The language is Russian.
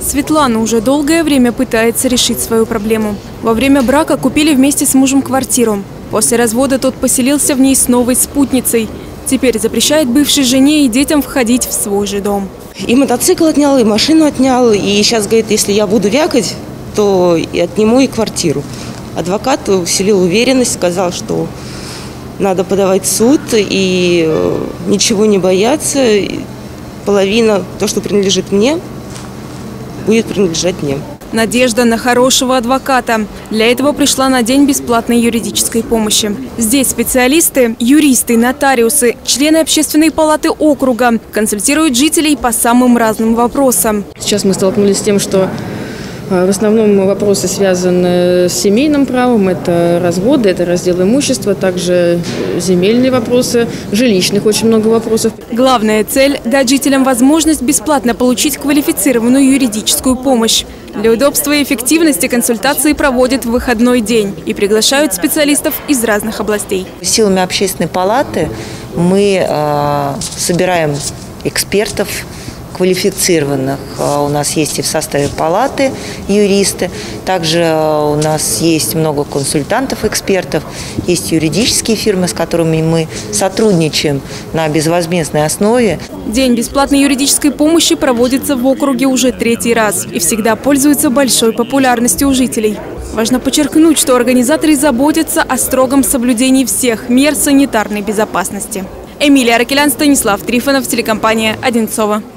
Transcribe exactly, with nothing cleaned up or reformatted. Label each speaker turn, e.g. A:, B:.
A: Светлана уже долгое время пытается решить свою проблему. Во время брака купили вместе с мужем квартиру. После развода тот поселился в ней с новой спутницей. Теперь запрещает бывшей жене и детям входить в свой же дом.
B: И мотоцикл отнял, и машину отнял. И сейчас говорит, если я буду вякать, то и отниму и квартиру. Адвокат усилил уверенность, сказал, что надо подавать в суд и ничего не бояться. Половина, то, что принадлежит мне, будет принадлежать мне.
A: Надежда на хорошего адвоката. Для этого пришла на день бесплатной юридической помощи. Здесь специалисты, юристы, нотариусы, члены общественной палаты округа консультируют жителей по самым разным вопросам.
C: Сейчас мы столкнулись с тем, что в основном вопросы связаны с семейным правом. Это разводы, это раздел имущества, также земельные вопросы, жилищных очень много вопросов.
A: Главная цель – дать жителям возможность бесплатно получить квалифицированную юридическую помощь. Для удобства и эффективности консультации проводят в выходной день и приглашают специалистов из разных областей.
D: Силами общественной палаты мы э, собираем экспертов квалифицированных. У нас есть и в составе палаты юристы. Также у нас есть много консультантов-экспертов. Есть юридические фирмы, с которыми мы сотрудничаем на безвозмездной основе.
A: День бесплатной юридической помощи проводится в округе уже третий раз и всегда пользуется большой популярностью у жителей. Важно подчеркнуть, что организаторы заботятся о строгом соблюдении всех мер санитарной безопасности. Эмилия Аракелян, Станислав Трифонов, телекомпания «Одинцово».